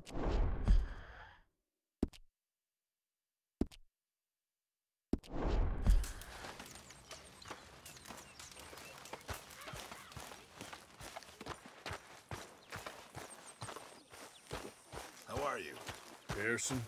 How are you? Pearson?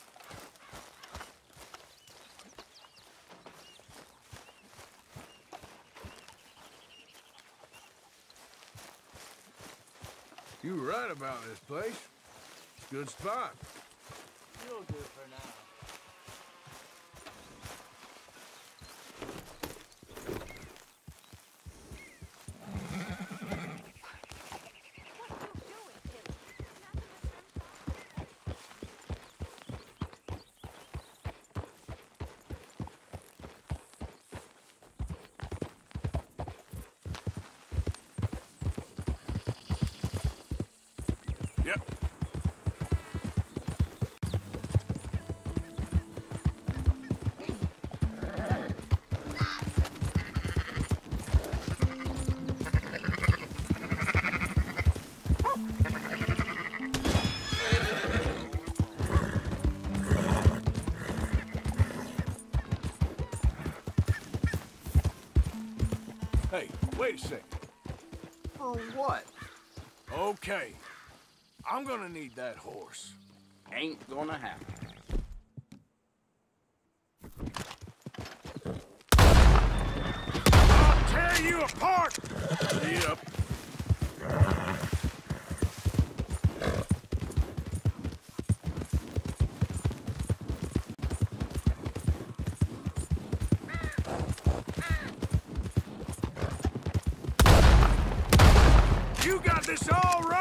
You were right about this place. Good spot. You'll do for now. Yep. Hey, wait a second. For what? Okay. I'm gonna need that horse. Ain't gonna happen. I'll tear you apart! Yep. You got this all right!